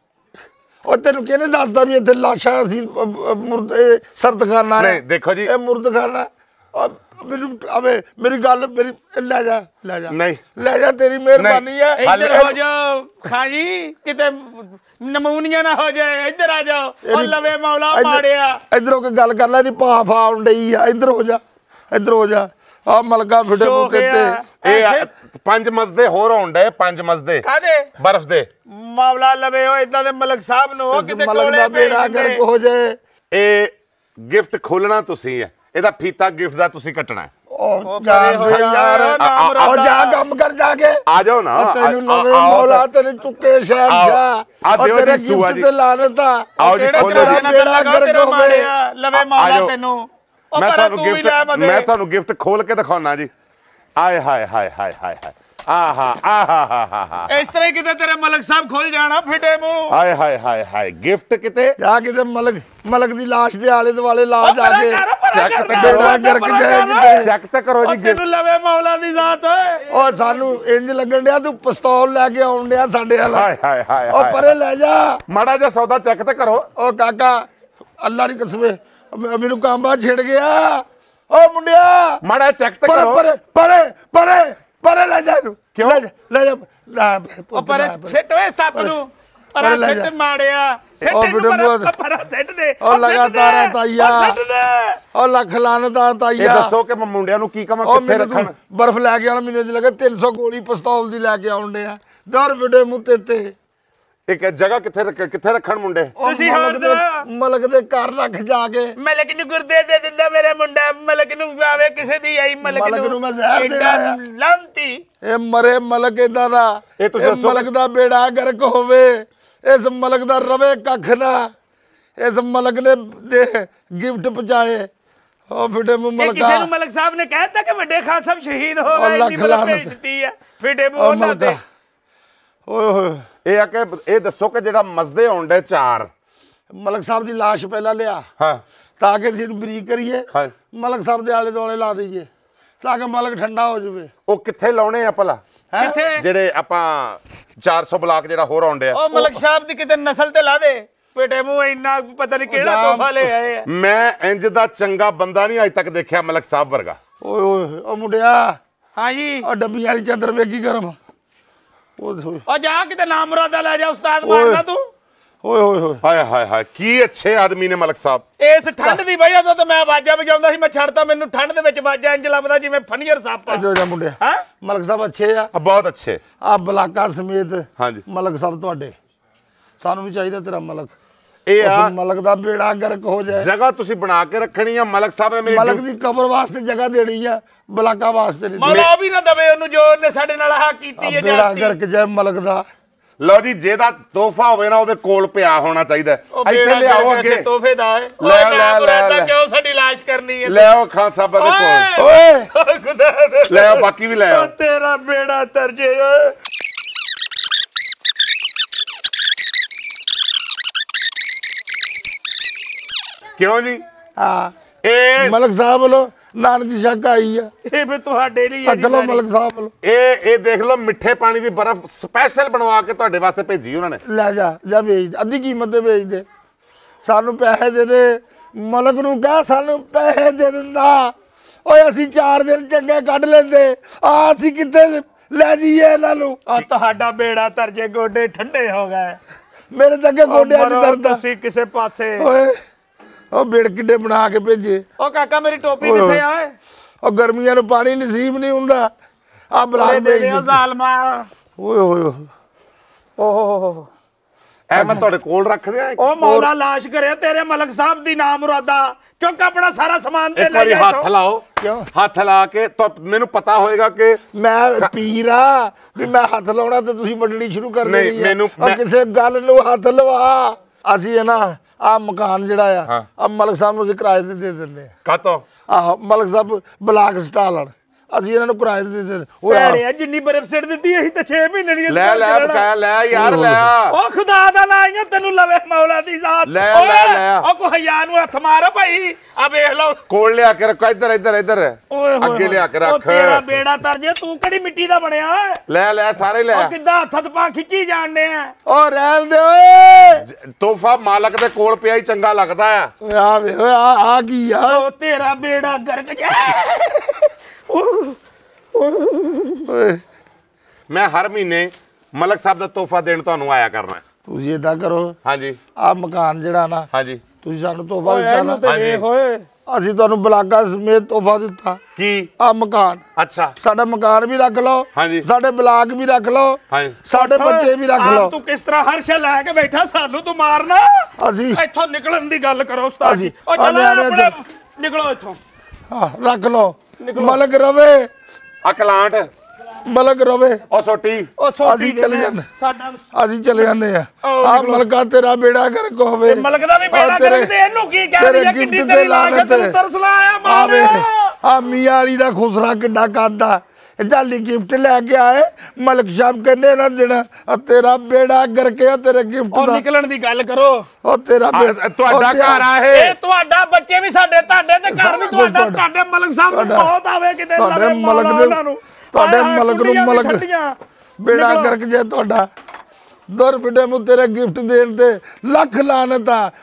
ਉਹ ਤੈਨੂੰ ਕਿਹਨੇ ਦੱਸਦਾ ਵੀ ਇੱਥੇ ਲਾਸ਼ਾਂ ਸੀ ਮੁਰਦੇ ਸਰਦਖਾਨਾ ਨਹੀਂ ਦੇਖੋ ਜੀ ਇਹ ਮੁਰਦਖਾਨਾ। ਮੈਨੂੰ ਅਵੇ ਮੇਰੀ ਗੱਲ ਮੇਰੀ ਲੈ ਜਾ ਲੈ ਜਾ ਨਹੀਂ ਲੈ ਜਾ ਤੇਰੀ ਮਿਹਰਬਾਨੀ ਹੈ। ਇੱਧਰ ਹੋ ਜਾਓ ਖਾਂ ਜੀ ਕਿਤੇ ਨਮੂਨੀਆਂ ਨਾ ਹੋ ਜਾਏ। ਇੱਧਰ ਆ ਜਾਓ। ਉਹ ਲਵੇ ਮੌਲਾ ਮਾੜਿਆ। ਇੱਧਰੋਂ ਕੋਈ ਗੱਲ ਕਰ ਲੈ ਨਹੀਂ ਭਾਫ ਆਉਣ ਡਈ ਆ। ਇੱਧਰ ਹੋ ਜਾ ਇੱਧਰ ਹੋ ਜਾ। ਆ ਮਲਕਾ ਫਿੱਟੇ ਮੁੱਕੇ ਤੇ ਇਹ ਪੰਜ ਮਸਦੇ ਹੋਰ ਆਉਂਦੇ। ਪੰਜ ਮਸਦੇ ਕਾਦੇ ਬਰਫ਼ ਦੇ। ਮੌਲਾ ਲਵੇ ਉਹ ਇਦਾਂ ਦੇ ਮਲਕ ਸਾਹਿਬ ਨੂੰ ਉਹ ਕਿਤੇ ਮਲਕ ਕੋਲੇ ਦਾ ਬੇੜਾ ਗਰਕ ਹੋ ਜਾਏ। ਇਹ ਗਿਫਟ ਖੋਲਣਾ ਤੁਸੀਂ ਹੈ। ਇਹਦਾ ਫੀਤਾ ਗਿਫਟ ਦਾ ਤੁਸੀਂ ਕੱਟਣਾ। ਉਹ ਜਾ ਯਾਰ ਉਹ ਜਾ ਕੰਮ ਕਰ ਜਾ ਕੇ। ਆ ਜਾਓ ਨਾ ਤੈਨੂੰ ਲਵੇ ਮੌਲਾ ਤੈਨੂੰ ਚੁੱਕੇ ਸ਼ਹਿਨशाह। ਆ ਦਿਓ ਜੀ ਸੂਆ ਜੀ। ਤੇ ਲਾਨਤ ਆ। ਆਓ ਜੀ ਖੋਲੋ ਜੀ। ਬੇੜਾ ਗਰਕ ਹੋ ਗਏ। ਲਵੇ ਮੌਲਾ ਤੈਨੂੰ ਮੈਂ ਤੁਹਾਨੂੰ ਗਿਫਟ ਮੈਂ ਤੁਹਾਨੂੰ ਗਿਫਟ ਖੋਲ ਕੇ ਦਿਖਾਉਣਾ ਜੀ। ਆਏ ਹਾਏ ਹਾਏ ਹਾਏ ਹਾਏ ਹਾਏ ਆਹਾ ਆਹਾ ਹਾ ਹਾ। ਇਸ ਤਰ੍ਹਾਂ ਕਿਤੇ ਤੇਰੇ ਮਲਕ ਸਾਹਿਬ ਖੁੱਲ ਜਾਣਾ ਫਿੱਟੇ ਮੂੰਹ। ਆਏ ਹਾਏ ਹਾਏ ਹਾਏ ਗਿਫਟ ਕਿਤੇ ਜਾ ਕਿਤੇ ਮਲਕ ਮਲਕ ਦੀ ਲਾਸ਼ ਦੇ ਆਲੇ ਦੁਆਲੇ ਲਾ ਜਾ ਕੇ ਚੈੱਕ ਤੇ ਬੇੜਾ ਗਰਕ ਜਾਏ ਕਿਤੇ। ਚੈੱਕ ਤੇ ਕਰੋ ਜੀ। ਤੈਨੂੰ ਲਵੇ ਮੌਲਾ ਦੀ ਜ਼ਾਤ ਓਏ। ਉਹ ਸਾਨੂੰ ਇੰਜ ਲੱਗਣ ਡਿਆ ਤੂੰ ਪਿਸਤੌਲ ਲੈ ਕੇ ਆਉਣ ਡਿਆ ਸਾਡੇ ਵੱਲ। ਹਾਏ ਹਾਏ ਹਾਏ ਉਹ ਪਰੇ ਲੈ ਜਾ। ਮਾੜਾ ਜਿਹਾ ਸੌਦਾ ਚੈੱਕ ਤੇ ਕਰੋ। ਉਹ ਕਾਕਾ ਅੱਲਾ ਦੀ ਕਸਮ ਮੈਨੂੰ ਕਾਂਬਾ ਛਿੜ ਗਿਆ। ਓ ਮੁੰਡਿਆ ਮਾੜਾ ਚੈੱਕ ਤੇ ਪਰੇ ਕਰੋ। ਪਰੇ ਪਰੇ ਪਰੇ ਪਰੇ ਲੈ ਜਾ ਇਹਨੂੰ ਕਿਉਂ? ਲੈ ਜਾ ਲੈ ਜਾ ਲੈ ਉਹ ਪਰੇ ਸਿੱਟ ਓਏ ਸੱਪ ਨੂੰ ਪਰੇ ਲੈ ਸਿੱਟ ਜਾ। ਮਾੜਿਆ ਸਿੱਟ ਉਹ ਇਹਨੂੰ ਵੀਡੀਓ ਪਰੇ ਬਹੁਤ- ਪਰੇ ਸਿੱਟ ਦੇ ਉਹ ਸਿੱਟ ਦੇ, ਲਗਾਤਾਰ ਆ ਤਾਈਆ। ਉਹ ਸਿੱਟ ਦੇ ਉਹ ਲੱਖ ਲਾਨਤਾ ਇਹ ਤਾਈਆ ਦੱਸੋ ਕਿ ਮੈਂ ਮੁੰਡਿਆਂ ਨੂੰ ਕੀ ਕਵਾਂ ਉਹ ਕਿੱਥੇ ਮੈਨੂੰ ਰੱਖਣ ਤੂੰ ਬਰਫ਼ ਲੈ ਕੇ ਆਉਣਾ ਮੈਨੂੰ ਇੰਜ ਲੱਗਾ ਤਿੰਨ ਸੌ ਗੋਲੀ ਪਿਸਤੌਲ ਦੀ ਲੈ ਕੇ ਆਉਣ ਡਿਆ ਦਰ ਵਿਡੇ ਮੂੰਹ ਤੇ ਤੇ ਇੱਕ ਜਗ੍ਹਾ ਕਿੱਥੇ ਰੱਖ ਕਿੱਥੇ ਰੱਖਣ ਮੁੰਡੇ ਉਹ ਤੁਸੀਂ ਮਲਕ ਹੋਰ ਦੇ- ਦਿਓ। ਮਲਕ ਦੇ ਘਰ ਰੱਖ ਜਾ ਕੇ ਮਲਕ ਨੂੰ ਗੁਰਦੇ ਦੇ ਦਿੰਦਾ ਮੇਰਾ ਮੁੰਡਾ ਮਲਕ ਨੂੰ ਆਵੇ ਕਿਸੇ ਦੀ ਆਈ ਮਲਕ ਨੂੰ ਮਲਕ ਨੂੰ ਮੈਂ ਜ਼ਹਿਰ ਦੇ ਏਡਾ ਆਇਆ। ਲਾਂਤੀ ਇਹ ਮਰੇ ਮਲਕ ਏਦਾਂ ਦਾ ਇਹ ਤੁਸੀਂ ਦੱਸੋ ਮਲਕ ਦਾ ਬੇੜਾ ਗਰਕ ਹੋਵੇ ਇਸ ਮਲਕ ਦਾ ਰਵੇ ਕੱਖ ਨਾ ਇਸ ਮਲਕ ਨੇ ਦੇ ਗਿਫਟ ਪਹੁੰਚਾਏ ਉਹ ਫਿੱਟੇ ਮੂੰਹ ਇਹ ਮਲਕਾ ਕਿਸੇ ਨੂੰ ਮਲਕ ਸਾਹਿਬ ਨੇ ਕਹਿਤਾ ਕਿ ਵੱਡੇ ਖਾਨ ਸਾਹਿਬ ਸ਼ਹੀਦ ਹੋ ਉਹ ਗਏ ਲੱਖ ਇੰਨੀ ਮਲਕ ਲਾਹਨਤ। ਭੇਜ ਦਿੱਤੀ ਹੈ ਫਿੱਟੇ ਮੂੰਹ ਉਹ ਉਹਨਾਂ ਮਲਕਾ ਦੇ ਓਏ ਹੋਏ ਇਹ ਆ ਕਿ ਇਹ ਦੱਸੋ ਕਿ ਜਿਹੜਾ ਮਸਦੇ ਹੁੰਦੇ ਚਾਰ ਮਲਕ ਸਾਹਿਬ ਦੀ ਲਾਸ਼ ਪਹਿਲਾਂ ਲਿਆ ਹਾਂ ਤਾਂ ਕਿ ਜਿਹਨੂੰ ਬਰੀਕ ਕਰੀਏ ਹਾਂ ਮਲਕ ਸਾਹਿਬ ਦੇ ਆਲੇ ਦੁਆਲੇ ਲਾ ਦਈਏ ਤਾਂ ਕਿ ਮਲਕ ਠੰਡਾ ਹੋ ਜਾਵੇ ਉਹ ਕਿੱਥੇ ਲਾਉਣੇ ਆ ਭਲਾ ਹੈਂ? ਕਿੱਥੇ ਜਿਹੜੇ ਆਪਾਂ ਚਾਰ ਸੌ ਬਲਾਕ ਜਿਹੜਾ ਹੋਰ ਆਉਂਦੇ ਆ ਉਹ ਮਲਕ ਸਾਹਿਬ ਦੀ ਕਿਤੇ ਨਸਲ ਤੇ ਲਾ ਦੇ ਫਿੱਟੇ ਮੂੰਹ ਇੰਨਾ ਪਤਾ ਨਹੀਂ ਕਿਹੜਾ ਜਾਮ। ਤੋਹਫਾ ਲੈ ਆਏ ਆ ਮੈਂ ਇੰਜ ਦਾ ਚੰਗਾ ਬੰਦਾ ਨਹੀਂ ਅੱਜ ਤੱਕ ਦੇਖਿਆ ਮਲਕ ਸਾਹਿਬ ਵਰਗਾ ਓਏ ਓਏ ਉਹ ਮੁੰਡਿਆ ਹਾਂਜੀ ਉਹ ਡੱਬੀ ਵਾਲੀ ਚਾਦਰ ਵੇਖੀ ਗਰਮ ਓਏ ਹੋਏ ਉਹ ਜਾ ਕਿਤੇ ਨਾਮ ਮੁਰਾਦਾ ਲੈ ਜਾ ਉਸਤਾਦ ਮਾਰਨਾ ਤੂੰ ਓਏ ਹੋਏ ਹੋਏ ਹਾਏ ਹਾਏ ਹਾਏ ਕੀ ਅੱਛੇ ਆਦਮੀ ਨੇ ਮਲਕ ਸਾਹਿਬ ਇਸ ਠੰਡ ਦੀ ਵਜ੍ਹਾ ਤੋਂ ਤਾਂ ਮੈਂ ਆਵਾਜ਼ਾਂ ਵਜਾਉਂਦਾ ਸੀ ਮੈਂ ਛੱਡਤਾ ਮੈਨੂੰ ਠੰਡ ਦੇ ਵਿੱਚ ਆਵਾਜ਼ਾਂ ਇੰਜ ਲੱਭਦਾ ਜਿਵੇਂ ਫਨੀਅਰ ਸੱਪ ਆ ਇੱਧਰ ਜਾ ਮੁੰਡਿਆ ਹੈਂ? ਮਲਕ ਸਾਹਿਬ ਅੱਛੇ ਆ ਆ ਬਹੁਤ ਅੱਛੇ ਆ ਬਲਾਕਾ ਸਮੇਤ ਹਾਂਜੀ ਮਲਕ ਸਾਹਿਬ ਤੁਹਾਡੇ ਸਾਨੂੰ ਵੀ ਚਾਹੀਦਾ ਤੇਰਾ ਮਲਕ ਇਹ ਆ ਉਸ ਮਲਕ ਦਾ ਬੇੜਾ ਗਰਕ ਹੋ ਜਾਏ ਜਗ੍ਹਾ ਤੁਸੀਂ ਬਣਾ ਕੇ ਰੱਖਣੀ ਆ ਮਲਕ ਸਾਹਿਬ ਨੇ ਮੇਰੀ ਮਲਕ ਦੀ ਕਬਰ ਵਾਸਤੇ ਜਗ੍ਹਾ ਦੇਣੀ ਆ ਬਲਾਕਾ ਵਾਸਤੇ ਨਹੀਂ ਮੌਲਾ ਉਹ ਵੀ ਨਾ ਦਵੇ ਉਹਨੂੰ ਜੋ ਉਹਨੇ ਸਾਡੇ ਨਾਲ ਆਹ ਕੀਤੀ ਹੈ ਬੇੜਾ ਜਾਤੀ ਗਰਕ ਜਾਏ ਮਲਕ ਦਾ ਲਓ ਜੀ ਜਿਹਦਾ ਤੋਹਫਾ ਹੋਵੇ ਨਾ ਉਹਦੇ ਕੋਲ ਪਿਆ ਹੋਣਾ ਚਾਹੀਦਾ ਉਹ ਇੱਥੇ ਬੇੜਾ ਲਿਆਓ ਗਰਕ ਅੱਗੇ ਕਿਸੇ ਤੋਹਫੇ ਦਾ ਹੈ ਲੈ, ਓਏ ਲੈ, ਨਾ ਲੈ, ਮੁਰਾਦਾ ਲੈ। ਕਿਉਂ ਸਾਡੀ ਲਾਸ਼ ਕਰਨੀ ਹੈ ਲੈ ਆਓ ਖਾਨ ਸਾਹਿਬ ਦੇ ਕੋਲ ਓਏ ਓਏ ਓਏ ਖੁਦਾ ਦੇ ਲੈ ਆਓ ਬਾਕੀ ਵੀ ਲੈ ਆਓ ਉਹ ਤੇਰਾ ਬੇੜਾ ਤਰਜੇ ਓਏ ਕਿਉਂ ਜੀ ਹਾਂ ਇਹ ਮਲਕ ਸਾਹਿਬ ਵੱਲੋਂ ਨਾਨਕੀ ਸ਼ੱਕ ਆਈ ਆ ਇਹ ਵੀ ਤੁਹਾਡੇ ਲਈ ਹੈ ਜੀ ਅਗਲੋ ਸਾਰੀ। ਮਲਕ ਸਾਹਿਬ ਵੱਲੋਂ ਇਹ ਇਹ ਦੇਖ ਲਓ ਮਿੱਠੇ ਪਾਣੀ ਦੀ ਬਰਫ਼ ਸਪੈਸ਼ਲ ਬਣਵਾ ਕੇ ਤੁਹਾਡੇ ਵਾਸਤੇ ਭੇਜੀ ਉਹਨਾਂ ਨੇ ਲੈ ਜਾ ਜਾ ਵੇਚ ਦੇ, ਅੱਧੀ ਕੀਮਤ ਤੇ ਵੇਚ ਦੇ ਸਾਨੂੰ ਪੈਸੇ ਦੇ ਦੇ ਮਲਕ ਨੂੰ ਕਹਿ ਸਾਨੂੰ ਪੈਸੇ ਦੇ ਦਿੰਦਾ ਓਏ ਅਸੀਂ ਚਾਰ ਦਿਨ ਚੰਗੇ ਕੱਢ ਲੈਂਦੇ ਆ ਅਸੀਂ ਕਿੱਥੇ ਲੈ ਜਾਈਏ ਇਹਨਾਂ ਨੂੰ ਉਹ ਤੁਹਾਡਾ ਬੇੜਾ ਤਰਜੇ ਗੋਡੇ ਠੰਡੇ ਹੋ ਗਏ ਮੇਰੇ ਤਾਂ ਅੱਗੇ ਗੋਡਿਆਂ 'ਚ ਮਰੋ ਦਰਦ ਆ। ਤੁਸੀਂ ਕਿਸੇ ਪਾਸੇ ਓਏ ਉਹ ਬਿੜ ਕਿੱਡੇ ਬਣਾ ਕੇ ਭੇਜੇ ਉਹ ਕਾਕਾ ਮੇਰੀ ਟੋਪੀ ਓਏ ਕਿੱਥੇ ਆ ਓਏ ਉਹ ਗਰਮੀਆਂ ਨੂੰ ਪਾਣੀ ਨਸੀਬ ਨਹੀਂ ਹੁੰਦਾ ਆ ਬਲਾ ਦੇ ਭੇਜ ਦੇ ਦਿੱਤੇ। ਜ਼ਾਲਮਾ ਓਏ ਹੋਏ ਹੋਏ। ਓਹ ਇਹ ਮੈਂ ਤੁਹਾਡੇ ਕੋਲ ਰੱਖ ਦਿਆਂ ਇੱਕ ਉਹ ਮੌਲਾ ਲਾਸ਼ ਕਰੇ ਤੇਰੇ ਮਲਕ ਸਾਹਿਬ ਦੀ ਨਾਮ ਮੁਰਾਦਾ ਚੁੱਕ ਆਪਣਾ ਸਾਰਾ ਸਮਾਨ ਤੇ ਇੱਕ ਲੈ ਵਾਰੀ ਜਾ ਹੱਥ ਇੱਥੋਂ। ਲਾਓ ਕਿਉਂ? ਹੱਥ ਲਾ ਕੇ ਤਾਂ ਮੈਨੂੰ ਪਤਾ ਹੋਏਗਾ ਕਿ ਮੈਂ ਪੀਰ ਆ ਵੀ ਮੈਂ ਹੱਥ ਲਾਉਣਾ ਤੇ ਤੁਸੀਂ ਵੰਡਣੀ ਸ਼ੁਰੂ ਕਰ ਨਹੀਂ, ਦੇਣੀ ਆ। ਮੈਨੂੰ- ਉਹ ਮੈਂ- ਕਿਸੇ ਗੱਲ ਨੂੰ ਹੱਥ ਲਵਾ ਅਸੀਂ ਇਹ ਨਾ ਆ ਮਕਾਨ ਜਿਹੜਾ ਆ ਆ ਮਲਕ ਸਾਹਿਬ ਨੂੰ ਅਸੀਂ ਕਿਰਾਏ ਤੇ ਦੇ ਦਿੰਦੇ ਆ ਕਾਤੋਂ ਆਹੋ ਮਲਕ ਸਾਹਿਬ ਬਲਾਕ ਸਟਾਲਣ ਅਸੀਂ ਇਹਨਾਂ ਨੂੰ ਕਿਰਾਏ ਤੇ ਦੇ ਦਿੰਦੇ ਓਏ ਆ, ਭੈੜੇ ਜਿੰਨੀ ਬਰਫ਼ ਸਿੱਟ ਦਿੱਤੀ ਅਸੀਂ ਤਾਂ ਛੇ ਮਹੀਨੇ ਨਹੀਂ ਲੈ ਲੈ ਬਕਾਇਆ ਲੈ ਯਾਰ ਲੈ ਆ। ਉਹ ਖੁਦਾ ਦਾ ਨਾਂ ਆਈਆਂ ਤੈਨੂੰ ਲਵੇ ਮੌਲਾ ਦੀ ਜ਼ਾਤ ਲੈ, ਓਏ, ਲੈ, ਲੈ। ਉਹ ਕੋ ਹਯਾ ਨੂੰ ਹੱਥ ਮਾਰ ਭਾਈ ਆ ਵੇਖ ਲਓ ਕੋਲ ਲਿਆ ਕੇ ਰੱਖੋ ਇੱਧਰ ਇੱਧਰ ਇੱਧਰ ਓਏ ਹੋਏ ਅੱਗੇ ਲਿਆ ਕੇ ਉਹ ਰੱਖ ਤੇਰਾ ਬੇੜਾ ਤਰਜੇ ਤੂੰ ਕਿਹੜੀ ਮਿੱਟੀ ਦਾ ਬਣਿਆ ਓਏ? ਲੈ ਲੈ ਸਾਰੇ ਲੈ ਉਹ ਕਿੱਦਾਂ ਹੱਥ ਹੱਥ ਖਿੱਚੀ ਜਾਣਦੇ ਆ ਓ ਰਹਿਣ ਦੇ ਓਏ ਤੋਹਫਾ ਮਾਲਕ ਦੇ ਕੋਲ ਪਿਆ ਹੀ ਚੰਗਾ ਲੱਗਦਾ ਆ ਓਏ ਆ ਵੇ ਓਏ ਆ ਆ ਕੀ ਆ ਉਹ ਤੇਰਾ ਬੇੜਾ ਗਰਕ ਜਾ ਓਏ ਮੈਂ ਹਰ ਮਹੀਨੇ ਮਲਕ ਸਾਹਿਬ ਦਾ ਤੋਹਫਾ ਦੇਣ ਤੁਹਾਨੂੰ ਆਇਆ ਕਰਨਾ ਤੁਸੀਂ ਏਦਾਂ ਕਰੋ ਹਾਂਜੀ ਆ ਮਕਾਨ ਜਿਹੜਾ ਨਾ ਹਾਂਜੀ ਤੁਸੀਂ ਸਾਨੂੰ ਤੋਹਫਾ ਦਿੱਤਾ ਨਾ ਤੇ ਵੇਖ ਓਏ ਅਸੀਂ ਤੁਹਾਨੂੰ ਬਲਾਕਾ ਸਮੇਤ ਤੋਹਫਾ ਦਿੱਤਾ ਕੀ ਆ ਮਕਾਨ ਅੱਛਾ ਸਾਡਾ ਮਕਾਨ ਵੀ ਰੱਖ ਲਓ ਹਾਂਜੀ। ਸਾਡੇ ਬਲਾਕ ਵੀ ਰੱਖ ਲਓ ਹਾਂਜੀ ਸਾਡੇ ਬੱਚੇ ਵੀ ਰੱਖ ਆਪ ਲਓ ਤੂੰ ਕਿਸ ਤਰ੍ਹਾਂ ਹਰ ਸ਼ੈ ਲੈ ਕੇ ਬੈਠਾ ਸਾਨੂੰ ਤੂੰ ਮਾਰਨਾ ਅਸੀਂ ਇੱਥੋਂ ਨਿਕਲਣ ਦੀ ਗੱਲ ਕਰੋ ਉਸਤਾਦ ਜੀ ਅਸੀਂ- ਉਹ ਚਲੋ ਆ ਨਿਆਣੇ ਆਪਣੇ ਨਿਕਲੋ ਇੱਥੋਂ ਹਾਂ, ਰੱਖ ਲਓ ਮਲਕ ਰਵੇ ਅਕਲਾਂਟ ਮਲਕ ਰਵੇ ਉਹ ਸੋਟੀ ਉਹ ਸੋਟੀ ਅਸੀਂ ਦੇ ਚਲੇ ਲੈ। ਜਾਂਦੇ। ਸਾਡਾ ਅਸੀਂ ਚਲੇ ਜਾਂਦੇ ਆ ਆਓ ਆ ਨਿਕਲੋ। ਮਲਕਾ ਤੇਰਾ ਬੇੜਾ ਗਰਕ ਹੋਵੇ ਇਹ ਮਲਕ ਦਾ ਵੀ ਬੇੜਾ ਆ ਤੇਰੇ- ਗਰਕ ਤੇ ਇਹਨੂੰ ਕੀ ਕਹਿ ਤੇਰੇ ਰਹੀ ਹੈ ਗਿਫਟ ਕਿੱਡੀ ਤੇ ਤੇਰੀ ਲਾਸ਼ ਲਾਨਤ ਤੈਨੂੰ ਤਰਸ ਲਾਇਆ ਆ ਵੇ ਮਾਰਿਆ ਆ ਮੀਆਂ ਵਾਲੀ ਦਾ ਖੁਸਰਾ ਕਿੱਡਾ ਕਰਦਾ ਜਾਲੀ ਗਿਫਟ ਲੈ ਕੇ ਆਏ ਮਲਕ ਸਾਹਿਬ ਕਹਿੰਦੇ ਨਾ ਦੇਣਾ ਆ ਤੇਰਾ ਬੇੜਾ ਗਰਕੇ ਆ ਤੇਰੇ ਗਿਫਟ ਉਹ ਦਾ ਨਿਕਲਣ ਦੀ ਗੱਲ ਕਰੋ ਉਹ ਤੇਰਾ ਆ, ਬੇੜਾ ਤੁਹਾਡਾ ਉਹ ਤੇਰਾ- ਘਰ ਆ ਇਹ ਇਹ ਤੁਹਾਡਾ ਬੱਚੇ ਵੀ ਸਾਡੇ ਤੁਹਾਡੇ ਤੇ ਘਰ ਵੀ ਤੁਹਾਡਾ ਤੁਹਾਡਾ- ਤੁਹਾਡੇ ਮਲਕ ਸਾਹਿਬ ਨੂੰ ਤੁਹਾਡਾ- ਬਹੁਤ ਆਵੇ ਕਿਤੇ ਤੁਹਾਡੇ ਲਵੇ ਮਲਕ ਮੌਲਾ ਦੇ ਉਹਨਾਂ ਨੂੰ ਤੁਹਾਡੇ ਹਾਏ ਹਾਏ, ਮਲਕ ਨੂੰ ਕੁੰਡੀਆਂ ਵੀ ਮਲਕ ਠੰਡੀਆਂ। ਬੇੜਾ ਨਿਕਲੋ। ਗਰਕ ਜੇ ਤੁਹਾਡਾ ਦਰ ਫਿਟੇ ਮੂੰ ਤੇਰੇ ਗਿਫਟ ਦੇਣ ਤੇ ਲੱਖ ਲਾਨਤ ਆ